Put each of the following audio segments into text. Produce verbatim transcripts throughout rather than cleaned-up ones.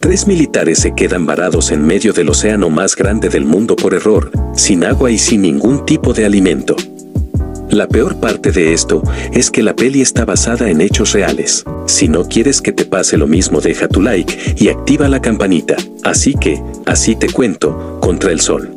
Tres militares se quedan varados en medio del océano más grande del mundo por error, sin agua y sin ningún tipo de alimento. La peor parte de esto es que la peli está basada en hechos reales. Si no quieres que te pase lo mismo, deja tu like y activa la campanita. Así que, así te cuento, contra el sol.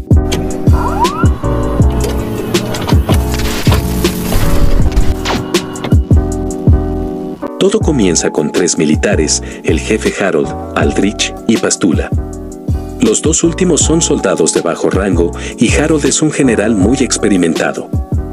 Todo comienza con tres militares, el jefe Harold, Aldrich y Pastula. Los dos últimos son soldados de bajo rango y Harold es un general muy experimentado.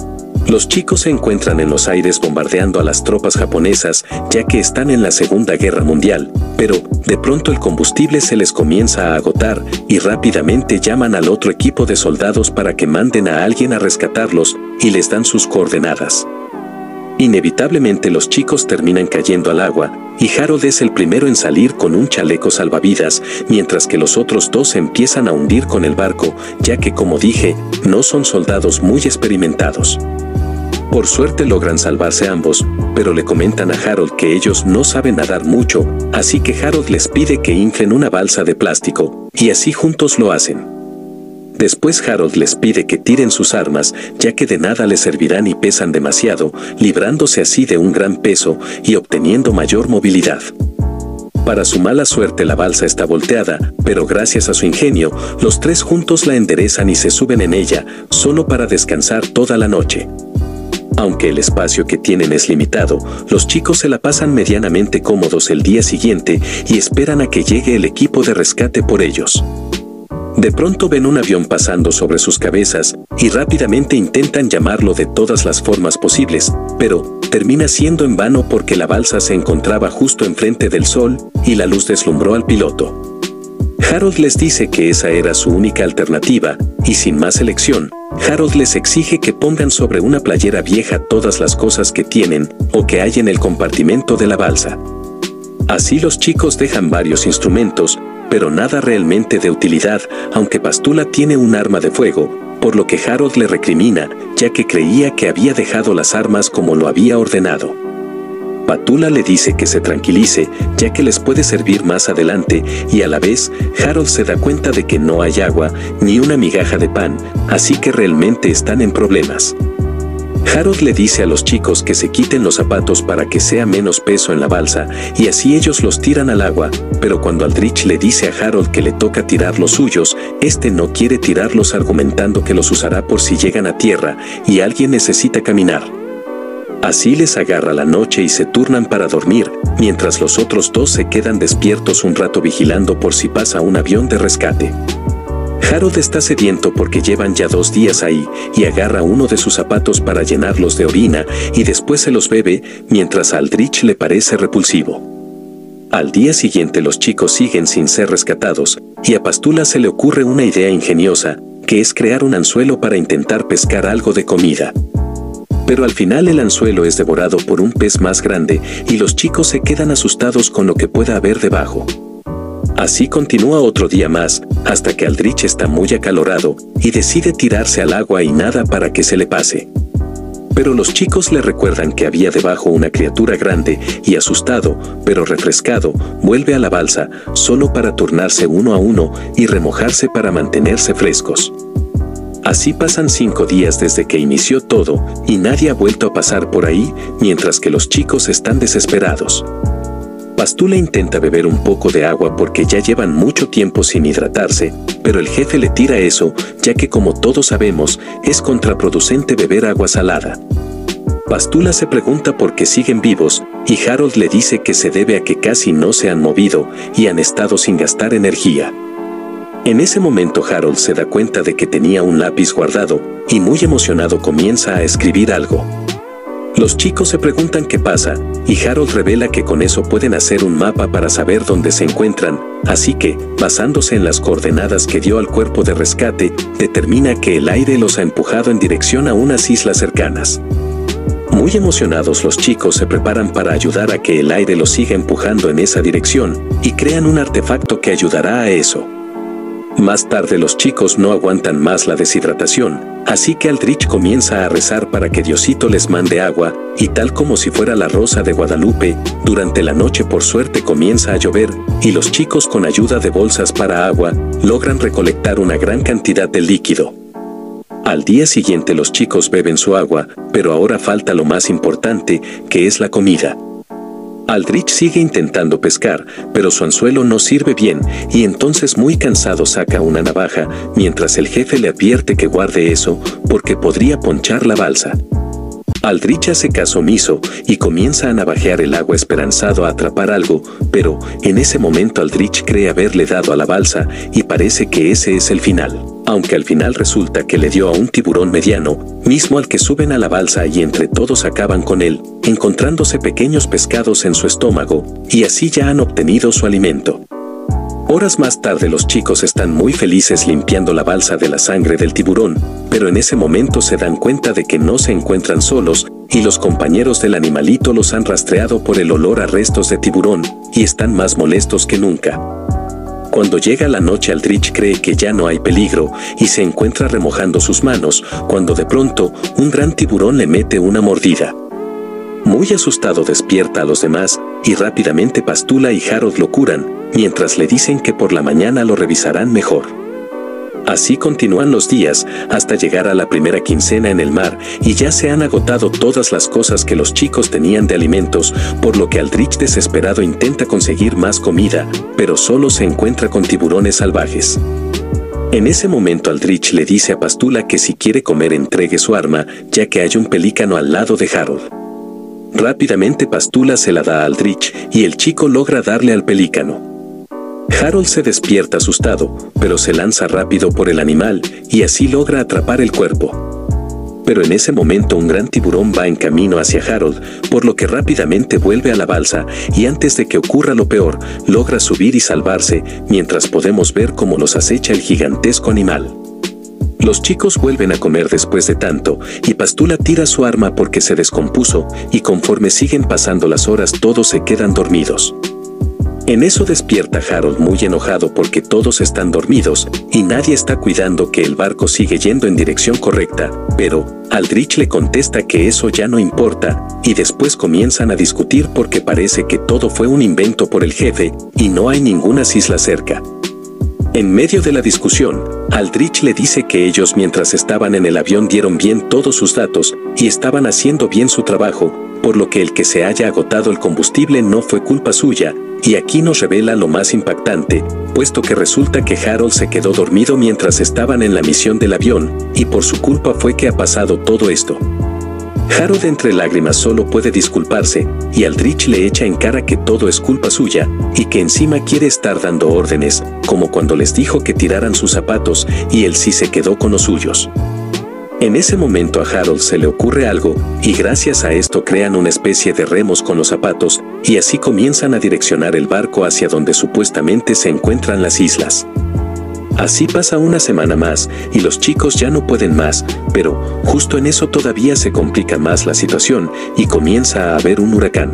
Los chicos se encuentran en los aires bombardeando a las tropas japonesas ya que están en la Segunda Guerra Mundial, pero de pronto el combustible se les comienza a agotar y rápidamente llaman al otro equipo de soldados para que manden a alguien a rescatarlos y les dan sus coordenadas. Inevitablemente los chicos terminan cayendo al agua, y Harold es el primero en salir con un chaleco salvavidas, mientras que los otros dos se empiezan a hundir con el barco, ya que como dije, no son soldados muy experimentados. Por suerte logran salvarse ambos, pero le comentan a Harold que ellos no saben nadar mucho, así que Harold les pide que inflen una balsa de plástico, y así juntos lo hacen. Después Harold les pide que tiren sus armas, ya que de nada les servirán y pesan demasiado, librándose así de un gran peso y obteniendo mayor movilidad. Para su mala suerte la balsa está volteada, pero gracias a su ingenio, los tres juntos la enderezan y se suben en ella, solo para descansar toda la noche. Aunque el espacio que tienen es limitado, los chicos se la pasan medianamente cómodos el día siguiente y esperan a que llegue el equipo de rescate por ellos. De pronto ven un avión pasando sobre sus cabezas y rápidamente intentan llamarlo de todas las formas posibles, pero termina siendo en vano porque la balsa se encontraba justo enfrente del sol y la luz deslumbró al piloto. Harold les dice que esa era su única alternativa y sin más elección, Harold les exige que pongan sobre una playera vieja todas las cosas que tienen o que hay en el compartimento de la balsa. Así los chicos dejan varios instrumentos, pero nada realmente de utilidad, aunque Pastula tiene un arma de fuego, por lo que Harold le recrimina, ya que creía que había dejado las armas como lo había ordenado. Pastula le dice que se tranquilice, ya que les puede servir más adelante, y a la vez, Harold se da cuenta de que no hay agua, ni una migaja de pan, así que realmente están en problemas. Harold le dice a los chicos que se quiten los zapatos para que sea menos peso en la balsa, y así ellos los tiran al agua, pero cuando Aldrich le dice a Harold que le toca tirar los suyos, este no quiere tirarlos argumentando que los usará por si llegan a tierra, y alguien necesita caminar. Así les agarra la noche y se turnan para dormir, mientras los otros dos se quedan despiertos un rato vigilando por si pasa un avión de rescate. Harold está sediento porque llevan ya dos días ahí y agarra uno de sus zapatos para llenarlos de orina y después se los bebe, mientras a Aldrich le parece repulsivo. Al día siguiente los chicos siguen sin ser rescatados y a Pastula se le ocurre una idea ingeniosa, que es crear un anzuelo para intentar pescar algo de comida. Pero al final el anzuelo es devorado por un pez más grande y los chicos se quedan asustados con lo que pueda haber debajo. Así continúa otro día más, hasta que Aldrich está muy acalorado y decide tirarse al agua y nada para que se le pase. Pero los chicos le recuerdan que había debajo una criatura grande y asustado, pero refrescado, vuelve a la balsa, solo para turnarse uno a uno y remojarse para mantenerse frescos. Así pasan cinco días desde que inició todo y nadie ha vuelto a pasar por ahí, mientras que los chicos están desesperados. Pastula intenta beber un poco de agua porque ya llevan mucho tiempo sin hidratarse, pero el jefe le tira eso, ya que como todos sabemos, es contraproducente beber agua salada. Pastula se pregunta por qué siguen vivos, y Harold le dice que se debe a que casi no se han movido y han estado sin gastar energía. En ese momento Harold se da cuenta de que tenía un lápiz guardado, y muy emocionado comienza a escribir algo. Los chicos se preguntan qué pasa, y Harold revela que con eso pueden hacer un mapa para saber dónde se encuentran, así que, basándose en las coordenadas que dio al cuerpo de rescate, determina que el aire los ha empujado en dirección a unas islas cercanas. Muy emocionados los chicos se preparan para ayudar a que el aire los siga empujando en esa dirección, y crean un artefacto que ayudará a eso. Más tarde los chicos no aguantan más la deshidratación, así que Aldrich comienza a rezar para que Diosito les mande agua, y tal como si fuera la Rosa de Guadalupe, durante la noche por suerte comienza a llover, y los chicos con ayuda de bolsas para agua, logran recolectar una gran cantidad de líquido. Al día siguiente los chicos beben su agua, pero ahora falta lo más importante, que es la comida. Aldrich sigue intentando pescar, pero su anzuelo no sirve bien, y entonces muy cansado saca una navaja, mientras el jefe le advierte que guarde eso, porque podría ponchar la balsa. Aldrich hace caso omiso, y comienza a navajear el agua esperanzado a atrapar algo, pero, en ese momento Aldrich cree haberle dado a la balsa, y parece que ese es el final. Aunque al final resulta que le dio a un tiburón mediano, mismo al que suben a la balsa y entre todos acaban con él, encontrándose pequeños pescados en su estómago, y así ya han obtenido su alimento. Horas más tarde los chicos están muy felices limpiando la balsa de la sangre del tiburón, pero en ese momento se dan cuenta de que no se encuentran solos, y los compañeros del animalito los han rastreado por el olor a restos de tiburón, y están más molestos que nunca. Cuando llega la noche Aldrich cree que ya no hay peligro, y se encuentra remojando sus manos, cuando de pronto, un gran tiburón le mete una mordida. Muy asustado despierta a los demás, y rápidamente Pastula y Harold lo curan, mientras le dicen que por la mañana lo revisarán mejor. Así continúan los días, hasta llegar a la primera quincena en el mar, y ya se han agotado todas las cosas que los chicos tenían de alimentos, por lo que Aldrich desesperado intenta conseguir más comida, pero solo se encuentra con tiburones salvajes. En ese momento Aldrich le dice a Pastula que si quiere comer entregue su arma, ya que hay un pelícano al lado de Harold. Rápidamente Pastula se la da a Aldrich, y el chico logra darle al pelícano. Harold se despierta asustado, pero se lanza rápido por el animal, y así logra atrapar el cuerpo. Pero en ese momento un gran tiburón va en camino hacia Harold, por lo que rápidamente vuelve a la balsa, y antes de que ocurra lo peor, logra subir y salvarse, mientras podemos ver cómo los acecha el gigantesco animal. Los chicos vuelven a comer después de tanto, y Pastula tira su arma porque se descompuso, y conforme siguen pasando las horas todos se quedan dormidos. En eso despierta Harold muy enojado porque todos están dormidos y nadie está cuidando que el barco sigue yendo en dirección correcta, pero Aldrich le contesta que eso ya no importa, y después comienzan a discutir porque parece que todo fue un invento por el jefe y no hay ninguna isla cerca. En medio de la discusión, Aldrich le dice que ellos mientras estaban en el avión dieron bien todos sus datos y estaban haciendo bien su trabajo, por lo que el que se haya agotado el combustible no fue culpa suya, y aquí nos revela lo más impactante, puesto que resulta que Harold se quedó dormido mientras estaban en la misión del avión, y por su culpa fue que ha pasado todo esto. Harold entre lágrimas solo puede disculparse, y Aldrich le echa en cara que todo es culpa suya, y que encima quiere estar dando órdenes, como cuando les dijo que tiraran sus zapatos, y él sí se quedó con los suyos. En ese momento a Harold se le ocurre algo, y gracias a esto crean una especie de remos con los zapatos, y así comienzan a direccionar el barco hacia donde supuestamente se encuentran las islas. Así pasa una semana más, y los chicos ya no pueden más, pero justo en eso todavía se complica más la situación, y comienza a haber un huracán.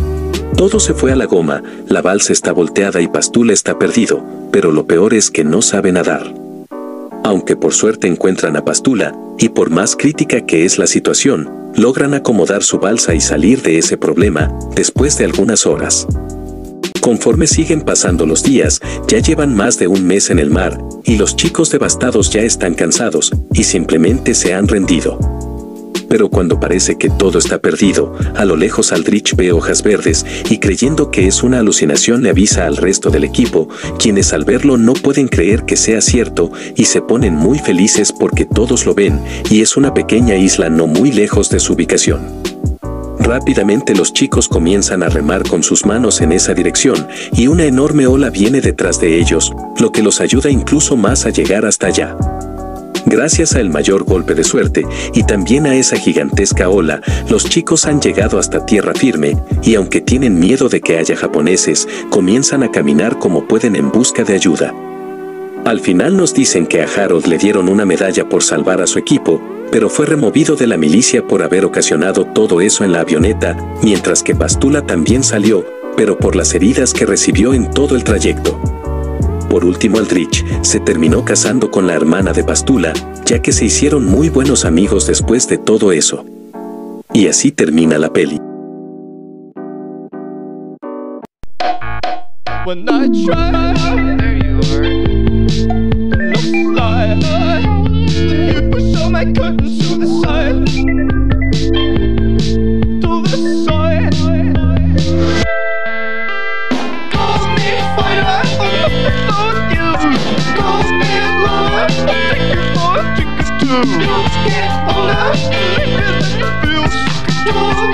Todo se fue a la goma, la balsa está volteada y Pastula está perdido, pero lo peor es que no sabe nadar. Aunque por suerte encuentran a Pastula, y por más crítica que es la situación, logran acomodar su balsa y salir de ese problema, después de algunas horas. Conforme siguen pasando los días, ya llevan más de un mes en el mar, y los chicos devastados ya están cansados, y simplemente se han rendido. Pero cuando parece que todo está perdido, a lo lejos Aldrich ve hojas verdes, y creyendo que es una alucinación le avisa al resto del equipo, quienes al verlo no pueden creer que sea cierto, y se ponen muy felices porque todos lo ven, y es una pequeña isla no muy lejos de su ubicación. Rápidamente los chicos comienzan a remar con sus manos en esa dirección, y una enorme ola viene detrás de ellos, lo que los ayuda incluso más a llegar hasta allá. Gracias al mayor golpe de suerte, y también a esa gigantesca ola, los chicos han llegado hasta tierra firme, y aunque tienen miedo de que haya japoneses, comienzan a caminar como pueden en busca de ayuda. Al final nos dicen que a Harold le dieron una medalla por salvar a su equipo, pero fue removido de la milicia por haber ocasionado todo eso en la avioneta, mientras que Pastula también salió, pero por las heridas que recibió en todo el trayecto. Por último, Aldrich se terminó casando con la hermana de Pastula, ya que se hicieron muy buenos amigos después de todo eso. Y así termina la peli. When I try, there you are. Looks like you push all my curtains to the side, to the side. Call me fire, I'm you. Call me love, I'll take you for a ticket too. Get older, living in the feels.